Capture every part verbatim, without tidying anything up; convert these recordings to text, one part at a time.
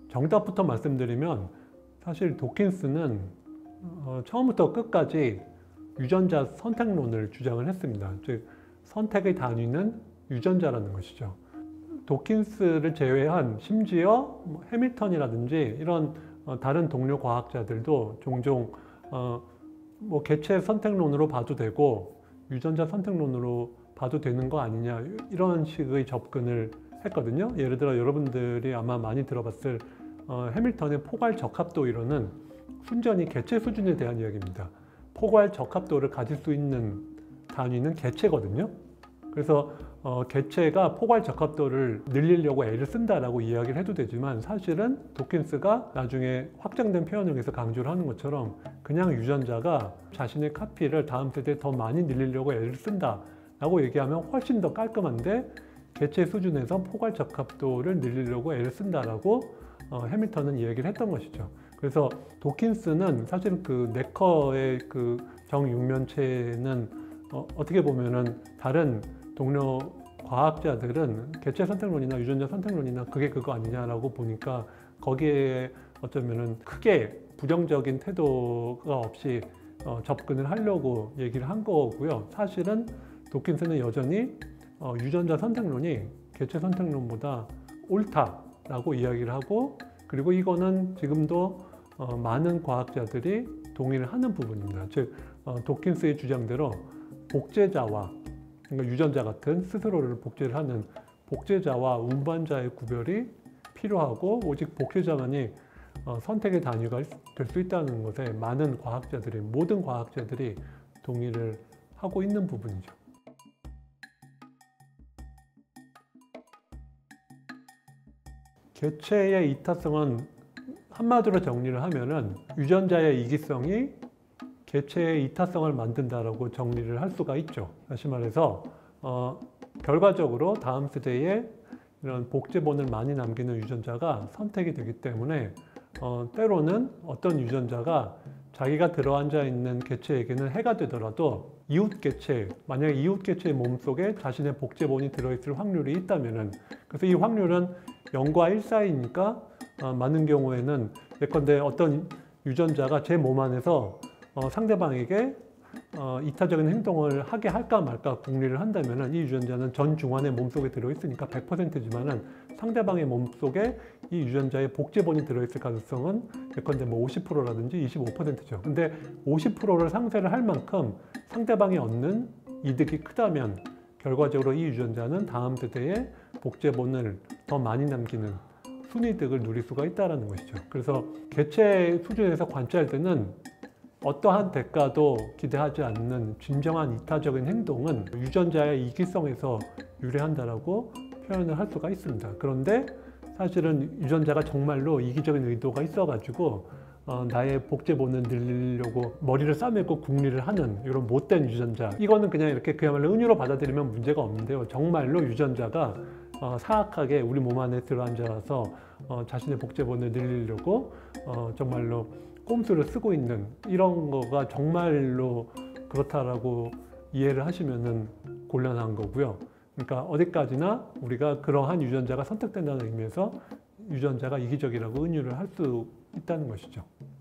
정답부터 말씀드리면 사실 도킨스는 어, 처음부터 끝까지 유전자 선택론을 주장을 했습니다. 즉 선택의 단위는 유전자라는 것이죠. 도킨스를 제외한 심지어 뭐 해밀턴이라든지 이런 어, 다른 동료 과학자들도 종종 어, 뭐 개체 선택론으로 봐도 되고 유전자 선택론으로 봐도 되는 거 아니냐 이런 식의 접근을 했거든요. 예를 들어 여러분들이 아마 많이 들어봤을 어, 해밀턴의 포괄 적합도 이론은 순전히 개체 수준에 대한 이야기입니다. 포괄 적합도를 가질 수 있는 단위는 개체거든요. 그래서 어, 개체가 포괄 적합도를 늘리려고 애를 쓴다라고 이야기를 해도 되지만 사실은 도킨스가 나중에 확장된 표현을 위해서 강조를 하는 것처럼 그냥 유전자가 자신의 카피를 다음 세대에 더 많이 늘리려고 애를 쓴다라고 얘기하면 훨씬 더 깔끔한데 개체 수준에서 포괄 적합도를 늘리려고 애를 쓴다라고 어, 해밀턴은 이야기를 했던 것이죠. 그래서 도킨스는 사실 그 네커의 그 정육면체는 어, 어떻게 보면은 다른 동료 과학자들은 개체 선택론이나 유전자 선택론이나 그게 그거 아니냐라고 보니까 거기에 어쩌면은 크게 부정적인 태도가 없이 어, 접근을 하려고 얘기를 한 거고요. 사실은 도킨스는 여전히 어, 유전자 선택론이 개체 선택론보다 옳다라고 이야기를 하고 그리고 이거는 지금도 어, 많은 과학자들이 동의를 하는 부분입니다. 즉 어, 도킨스의 주장대로 복제자와 그러니까 유전자 같은 스스로를 복제를 하는 복제자와 운반자의 구별이 필요하고 오직 복제자만이 어, 선택의 단위가 될 수 있다는 것에 많은 과학자들이 모든 과학자들이 동의를 하고 있는 부분이죠. 개체의 이타성은 한마디로 정리를 하면은 유전자의 이기성이 개체의 이타성을 만든다라고 정리를 할 수가 있죠. 다시 말해서 어, 결과적으로 다음 세대에 이런 복제본을 많이 남기는 유전자가 선택이 되기 때문에 어, 때로는 어떤 유전자가 자기가 들어앉아 있는 개체에게는 해가 되더라도 이웃 개체, 만약에 이웃 개체의 몸속에 자신의 복제본이 들어있을 확률이 있다면은 그래서 이 확률은 영과 일 사이니까 어, 많은 경우에는 예컨대 어떤 유전자가 제 몸 안에서 어, 상대방에게 어, 이타적인 행동을 하게 할까 말까 궁리를 한다면 이 유전자는 전 중환의 몸속에 들어있으니까 백 퍼센트지만은 상대방의 몸속에 이 유전자의 복제본이 들어있을 가능성은 예컨대 뭐 오십 퍼센트라든지 이십오 퍼센트죠. 근데 오십 퍼센트를 상쇄를 할 만큼 상대방이 얻는 이득이 크다면 결과적으로 이 유전자는 다음 세대에 복제본을 더 많이 남기는 순이득을 누릴 수가 있다는 것이죠. 그래서 개체 수준에서 관찰할 때는 어떠한 대가도 기대하지 않는 진정한 이타적인 행동은 유전자의 이기성에서 유래한다라고 표현을 할 수가 있습니다. 그런데 사실은 유전자가 정말로 이기적인 의도가 있어가지고 어, 나의 복제본을 늘리려고 머리를 싸매고 궁리를 하는 이런 못된 유전자, 이거는 그냥 이렇게 그야말로 은유로 받아들이면 문제가 없는데요. 정말로 유전자가 어, 사악하게 우리 몸 안에 들어앉아서 어, 자신의 복제본을 늘리려고 어, 정말로 꼼수를 쓰고 있는 이런 거가 정말로 그렇다라고 이해를 하시면은 곤란한 거고요. 그러니까 어디까지나 우리가 그러한 유전자가 선택된다는 의미에서 유전자가 이기적이라고 은유를 할 수 있다는 것이죠.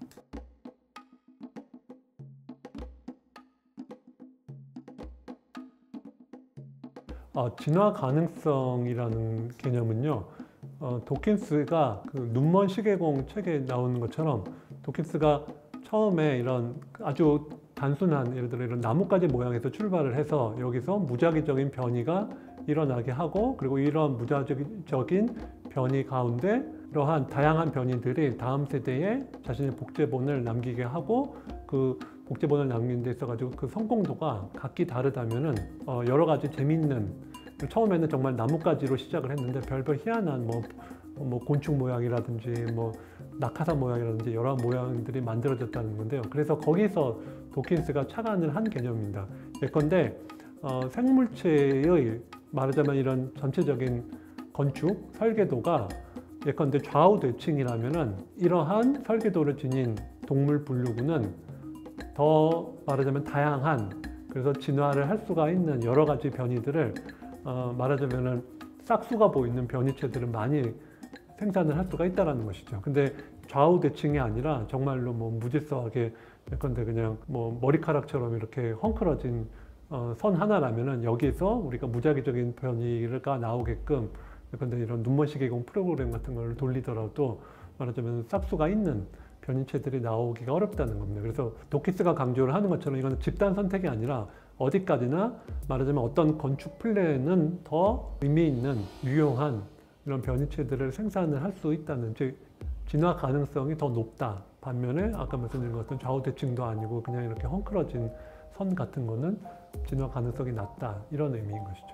어, 진화 가능성이라는 개념은요, 어, 도킨스가 그 눈먼 시계공 책에 나오는 것처럼 도킨스가 처음에 이런 아주 단순한 예를 들어 이런 나뭇가지 모양에서 출발을 해서 여기서 무작위적인 변이가 일어나게 하고 그리고 이런 무작위적인 변이 가운데 이러한 다양한 변이들이 다음 세대에 자신의 복제본을 남기게 하고 그 복제본을 남기는 데 있어가지고 그 성공도가 각기 다르다면은 어 여러 가지 재밌는, 처음에는 정말 나뭇가지로 시작을 했는데 별별 희한한 뭐, 뭐 곤충 모양이라든지 뭐 낙하산 모양이라든지 여러 모양들이 만들어졌다는 건데요. 그래서 거기서 도킨스가 착안을 한 개념입니다. 예컨대 어, 생물체의 말하자면 이런 전체적인 건축, 설계도가 예컨대 좌우대칭이라면은 이러한 설계도를 지닌 동물 분류군은 더 말하자면 다양한, 그래서 진화를 할 수가 있는 여러 가지 변이들을 어, 말하자면은 싹수가 보이는 변이체들을 많이 생산을 할 수가 있다는 것이죠. 근데 좌우 대칭이 아니라 정말로 뭐 무질서하게 예컨대 그냥 뭐 머리카락처럼 이렇게 헝클어진 어, 선 하나라면은 여기에서 우리가 무작위적인 변이가 나오게끔 예컨대 이런 눈먼시계공 프로그램 같은 걸 돌리더라도 말하자면 싹수가 있는 변이체들이 나오기가 어렵다는 겁니다. 그래서 도키스가 강조를 하는 것처럼 이건 집단 선택이 아니라 어디까지나 말하자면 어떤 건축 플랜은 더 의미 있는 유용한 이런 변이체들을 생산을 할 수 있다는, 즉 진화 가능성이 더 높다. 반면에 아까 말씀드린 것처럼 좌우 대칭도 아니고 그냥 이렇게 헝클어진 선 같은 거는 진화 가능성이 낮다. 이런 의미인 것이죠.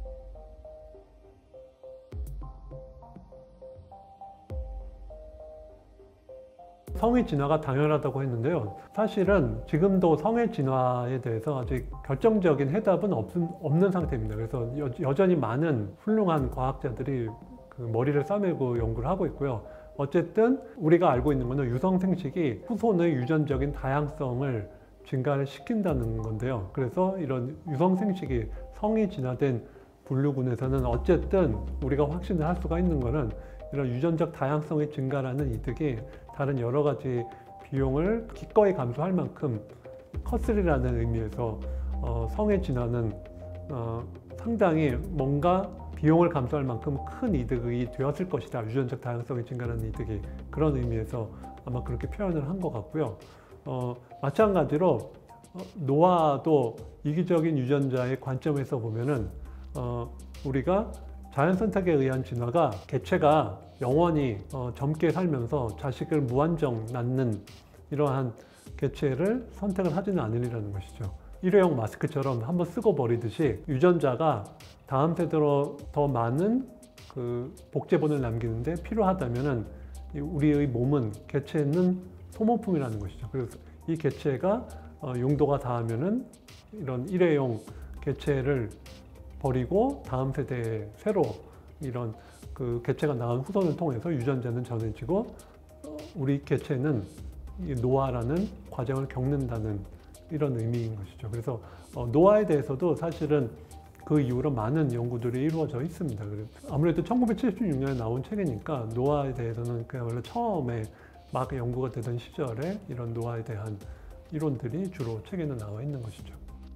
성의 진화가 당연하다고 했는데요. 사실은 지금도 성의 진화에 대해서 아직 결정적인 해답은 없, 없는 상태입니다. 그래서 여, 여전히 많은 훌륭한 과학자들이 그 머리를 싸매고 연구를 하고 있고요. 어쨌든 우리가 알고 있는 것은 유성 생식이 후손의 유전적인 다양성을 증가를 시킨다는 건데요. 그래서 이런 유성 생식이 성이 진화된 분류군에서는 어쨌든 우리가 확신을 할 수가 있는 것은 이런 유전적 다양성의 증가라는 이득이 다른 여러 가지 비용을 기꺼이 감수할 만큼 컸으리라는 의미에서 어, 성의 진화는 어, 상당히 뭔가 비용을 감수할 만큼 큰 이득이 되었을 것이다. 유전적 다양성의 증가라는 이득이. 그런 의미에서 아마 그렇게 표현을 한 것 같고요. 어, 마찬가지로 어, 노화도 이기적인 유전자의 관점에서 보면은 어, 우리가 자연 선택에 의한 진화가 개체가 영원히 어, 젊게 살면서 자식을 무한정 낳는 이러한 개체를 선택을 하지는 않으리라는 것이죠. 일회용 마스크처럼 한번 쓰고 버리듯이 유전자가 다음 세대로 더 많은 그 복제본을 남기는데 필요하다면은 우리의 몸은, 개체는 소모품이라는 것이죠. 그래서 이 개체가 어, 용도가 닿으면은 이런 일회용 개체를 버리고 다음 세대에 새로 이런 그 개체가 낳은 후손을 통해서 유전자는 전해지고 우리 개체는 이 노화라는 과정을 겪는다는 이런 의미인 것이죠. 그래서 어, 노화에 대해서도 사실은 그 이후로 많은 연구들이 이루어져 있습니다. 아무래도 천구백칠십육 년에 나온 책이니까 노화에 대해서는 그야말로 처음에 막 연구가 되던 시절에 이런 노화에 대한 이론들이 주로 책에는 나와 있는 것이죠.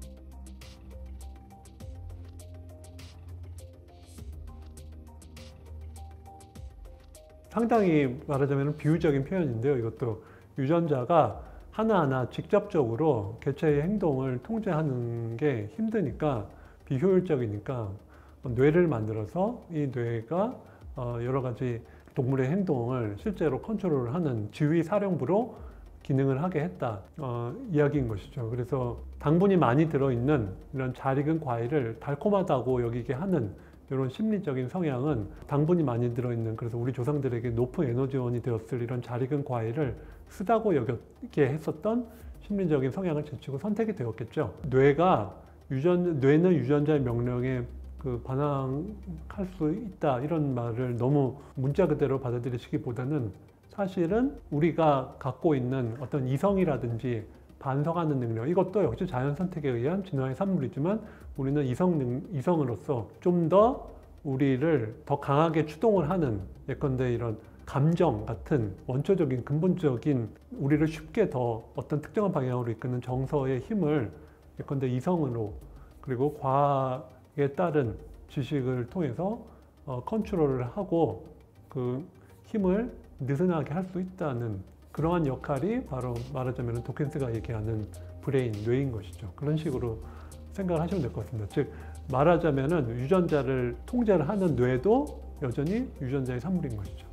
상당히 말하자면 비유적인 표현인데요. 이것도 유전자가 하나하나 직접적으로 개체의 행동을 통제하는 게 힘드니까, 비효율적이니까 뇌를 만들어서 이 뇌가 여러 가지 동물의 행동을 실제로 컨트롤하는 지휘사령부로 기능을 하게 했다 어, 이야기인 것이죠. 그래서 당분이 많이 들어있는 이런 잘 익은 과일을 달콤하다고 여기게 하는 이런 심리적인 성향은 당분이 많이 들어있는, 그래서 우리 조상들에게 높은 에너지원이 되었을 이런 잘 익은 과일을 쓰다고 여겼게 했었던 심리적인 성향을 제치고 선택이 되었겠죠. 뇌가 유전, 뇌는 유전자의 명령에 그 반항할 수 있다 이런 말을 너무 문자 그대로 받아들이시기보다는 사실은 우리가 갖고 있는 어떤 이성이라든지 반성하는 능력, 이것도 역시 자연 선택에 의한 진화의 산물이지만 우리는 이성, 능, 이성으로서 좀 더 우리를 더 강하게 추동을 하는, 예컨대 이런 감정 같은 원초적인 근본적인 우리를 쉽게 더 어떤 특정한 방향으로 이끄는 정서의 힘을 예컨대 이성으로, 그리고 과학에 따른 지식을 통해서 어, 컨트롤을 하고 그 힘을 느슨하게 할 수 있다는 그러한 역할이 바로 말하자면 도킨스가 얘기하는 브레인, 뇌인 것이죠. 그런 식으로 생각을 하시면 될 것 같습니다. 즉 말하자면 유전자를 통제를 하는 뇌도 여전히 유전자의 산물인 것이죠.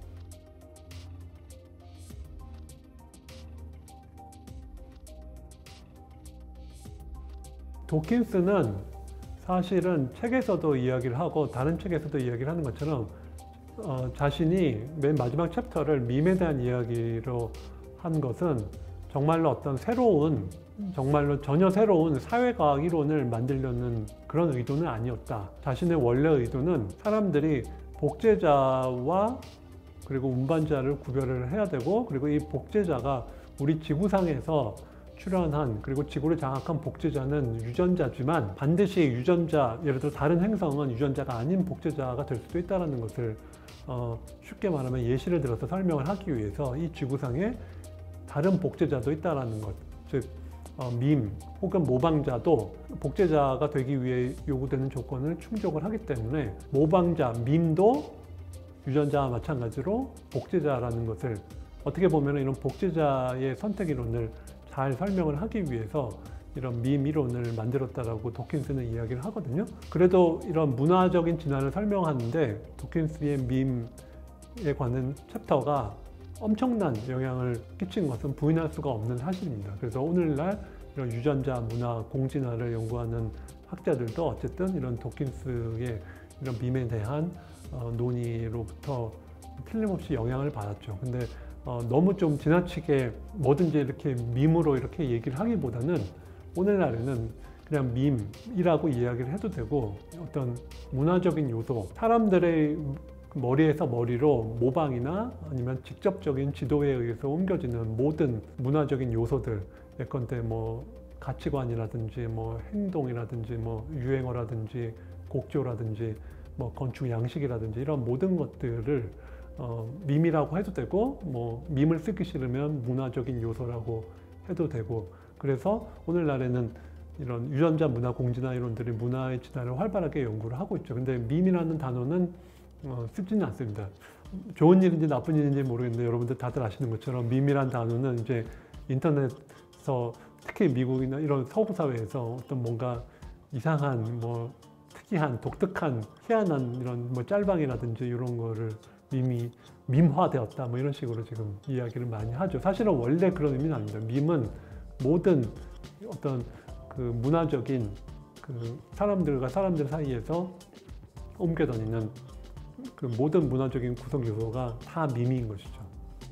도킨스는 사실은 책에서도 이야기를 하고 다른 책에서도 이야기를 하는 것처럼 어, 자신이 맨 마지막 챕터를 밈에 대한 이야기로 한 것은 정말로 어떤 새로운, 정말로 전혀 새로운 사회과학 이론을 만들려는 그런 의도는 아니었다. 자신의 원래 의도는 사람들이 복제자와 그리고 운반자를 구별을 해야 되고, 그리고 이 복제자가 우리 지구상에서 출현한, 그리고 지구를 장악한 복제자는 유전자지만 반드시 유전자, 예를 들어 다른 행성은 유전자가 아닌 복제자가 될 수도 있다는 것을 어, 쉽게 말하면 예시를 들어서 설명을 하기 위해서 이 지구상에 다른 복제자도 있다라는 것, 즉 어, 밈 혹은 모방자도 복제자가 되기 위해 요구되는 조건을 충족을 하기 때문에 모방자, 밈도 유전자와 마찬가지로 복제자라는 것을 어떻게 보면 이런 복제자의 선택 이론을 잘 설명을 하기 위해서 이런 밈 이론을 만들었다라고 도킨스는 이야기를 하거든요. 그래도 이런 문화적인 진화를 설명하는데 도킨스의 밈에 관한 챕터가 엄청난 영향을 끼친 것은 부인할 수가 없는 사실입니다. 그래서 오늘날 이런 유전자, 문화, 공진화를 연구하는 학자들도 어쨌든 이런 도킨스의 이런 밈에 대한 어, 논의로부터 틀림없이 영향을 받았죠. 근데 어, 너무 좀 지나치게 뭐든지 이렇게 밈으로 이렇게 얘기를 하기보다는 오늘날에는 그냥 밈이라고 이야기를 해도 되고 어떤 문화적인 요소, 사람들의 머리에서 머리로 모방이나 아니면 직접적인 지도에 의해서 옮겨지는 모든 문화적인 요소들, 예컨대 뭐 가치관이라든지 뭐 행동이라든지 뭐 유행어라든지 곡조라든지 뭐 건축 양식이라든지 이런 모든 것들을 어, 밈이라고 해도 되고 뭐 밈을 쓰기 싫으면 문화적인 요소라고 해도 되고, 그래서 오늘날에는 이런 유전자 문화 공진화 이론들이 문화의 진화를 활발하게 연구를 하고 있죠. 근데 밈이라는 단어는 어, 쓰지는 않습니다. 좋은 일인지 나쁜 일인지 모르겠는데 여러분들 다들 아시는 것처럼 밈이란 단어는 이제 인터넷에서 특히 미국이나 이런 서구 사회에서 어떤 뭔가 이상한 뭐 특이한 독특한 희한한 이런 뭐 짤방이라든지 이런 거를 밈이 밈화되었다 뭐 이런 식으로 지금 이야기를 많이 하죠. 사실은 원래 그런 의미는 아닙니다. 밈은 모든 어떤 그 문화적인 그 사람들과 사람들 사이에서 옮겨 다니는 그 모든 문화적인 구성 요소가 다 밈인 것이죠.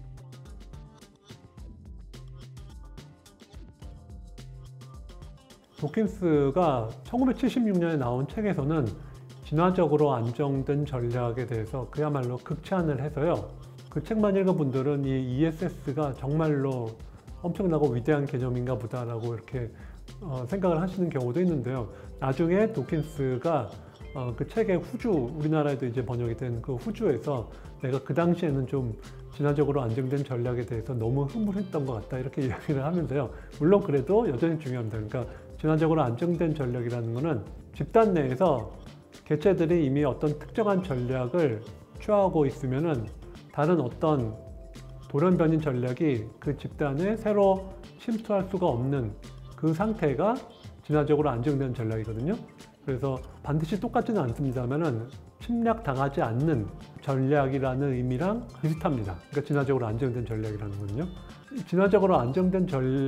도킨스가 천구백칠십육 년에 나온 책에서는 진화적으로 안정된 전략에 대해서 그야말로 극찬을 해서요. 그 책만 읽은 분들은 이 이에스에스가 정말로 엄청나고 위대한 개념인가 보다라고 이렇게 어, 생각을 하시는 경우도 있는데요. 나중에 도킨스가 어, 그 책의 후주, 우리나라에도 이제 번역이 된 그 후주에서 내가 그 당시에는 좀 진화적으로 안정된 전략에 대해서 너무 흥분했던 것 같다 이렇게 이야기를 하면서요. 물론 그래도 여전히 중요합니다. 그러니까 진화적으로 안정된 전략이라는 것은 집단 내에서 개체들이 이미 어떤 특정한 전략을 취하고 있으면은 다른 어떤 돌연변이 전략이 그 집단에 새로 침투할 수가 없는 그 상태가 진화적으로 안정된 전략이거든요. 그래서 반드시 똑같지는 않습니다만은 침략당하지 않는 전략이라는 의미랑 비슷합니다. 그러니까 진화적으로 안정된 전략이라는 거는요. 진화적으로 안정된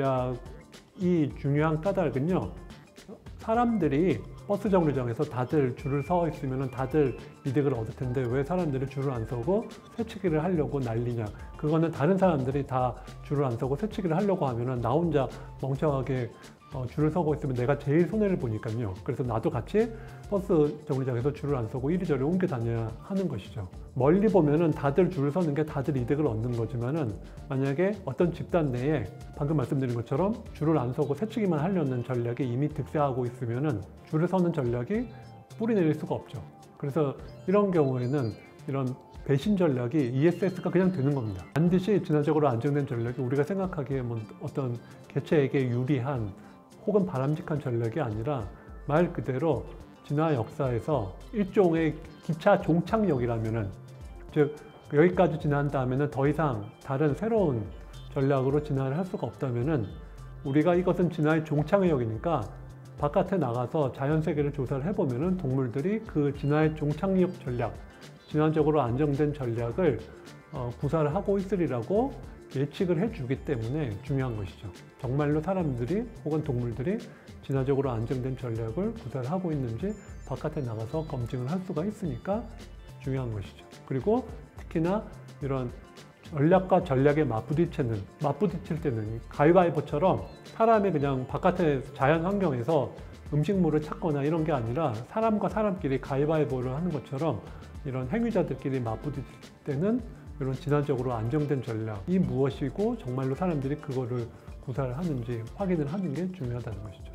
전략이 중요한 까닭은요. 사람들이 버스 정류장에서 다들 줄을 서 있으면 다들 이득을 얻을 텐데 왜 사람들이 줄을 안 서고 새치기를 하려고 난리냐. 그거는 다른 사람들이 다 줄을 안 서고 새치기를 하려고 하면 나 혼자 멍청하게 어, 줄을 서고 있으면 내가 제일 손해를 보니까요. 그래서 나도 같이 버스 정류장에서 줄을 안 서고 이리저리 옮겨 다녀야 하는 것이죠. 멀리 보면은 다들 줄을 서는 게 다들 이득을 얻는 거지만은 만약에 어떤 집단 내에 방금 말씀드린 것처럼 줄을 안 서고 새치기만 하려는 전략이 이미 득세하고 있으면은 줄을 서는 전략이 뿌리 내릴 수가 없죠. 그래서 이런 경우에는 이런 배신 전략이 이에스에스가 그냥 되는 겁니다. 반드시 진화적으로 안정된 전략이 우리가 생각하기에 뭐 어떤 개체에게 유리한 혹은 바람직한 전략이 아니라 말 그대로 진화 역사에서 일종의 기차 종착역이라면은, 즉 여기까지 진화한 다음에는 더 이상 다른 새로운 전략으로 진화를 할 수가 없다면은 우리가 이것은 진화의 종착역이니까 바깥에 나가서 자연세계를 조사를 해보면은 동물들이 그 진화의 종착역 전략, 진화적으로 안정된 전략을 어, 구사를 하고 있으리라고 예측을 해주기 때문에 중요한 것이죠. 정말로 사람들이 혹은 동물들이 진화적으로 안정된 전략을 구사를 하고 있는지 바깥에 나가서 검증을 할 수가 있으니까 중요한 것이죠. 그리고 특히나 이런 전략과 전략에 맞부딪히는, 맞부딪힐 때는 가위바위보처럼 사람이 그냥 바깥의 자연 환경에서 음식물을 찾거나 이런 게 아니라 사람과 사람끼리 가위바위보를 하는 것처럼 이런 행위자들끼리 맞부딪힐 때는 이런 진화적으로 안정된 전략이 무엇이고 정말로 사람들이 그거를 구사를 하는지 확인을 하는 게 중요하다는 것이죠.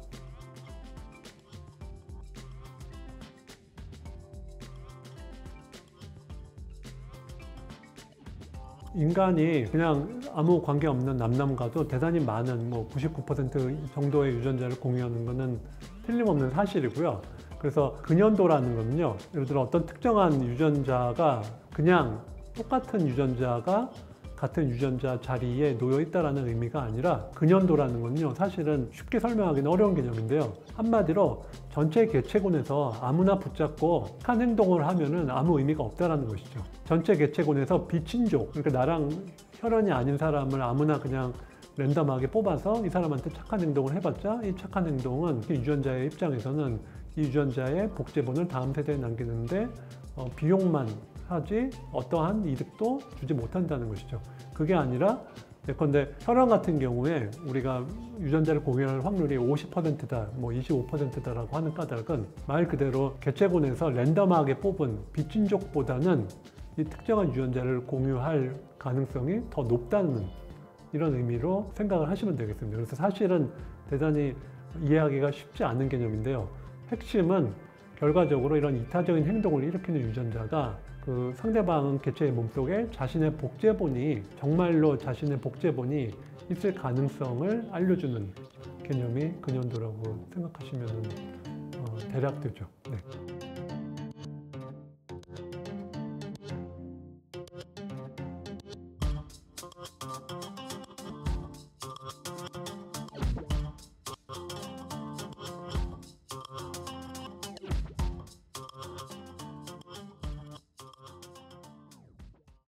인간이 그냥 아무 관계없는 남남과도 대단히 많은 뭐 구십구 퍼센트 정도의 유전자를 공유하는 것은 틀림없는 사실이고요. 그래서 근연도라는 거는요, 예를 들어 어떤 특정한 유전자가 그냥 똑같은 유전자가 같은 유전자 자리에 놓여 있다는 의미가 아니라, 근연도라는 건요 사실은 쉽게 설명하기는 어려운 개념인데요, 한마디로 전체 개체군에서 아무나 붙잡고 한 행동을 하면은 아무 의미가 없다는 것이죠. 전체 개체군에서 비친족, 그러니까 나랑 혈연이 아닌 사람을 아무나 그냥 랜덤하게 뽑아서 이 사람한테 착한 행동을 해봤자 이 착한 행동은 유전자의 입장에서는 이 유전자의 복제본을 다음 세대에 남기는데 어, 비용만 하지 어떠한 이득도 주지 못한다는 것이죠. 그게 아니라 예컨대 혈흔 같은 경우에 우리가 유전자를 공유할 확률이 오십 퍼센트다, 뭐 이십오 퍼센트다라고 하는 까닭은 말 그대로 개체군에서 랜덤하게 뽑은 비친족보다는 이 특정한 유전자를 공유할 가능성이 더 높다는 이런 의미로 생각을 하시면 되겠습니다. 그래서 사실은 대단히 이해하기가 쉽지 않은 개념인데요. 핵심은 결과적으로 이런 이타적인 행동을 일으키는 유전자가 그 상대방 개체의 몸속에 자신의 복제본이, 정말로 자신의 복제본이 있을 가능성을 알려주는 개념이 근연도라고 생각하시면 어, 대략 되죠. 네.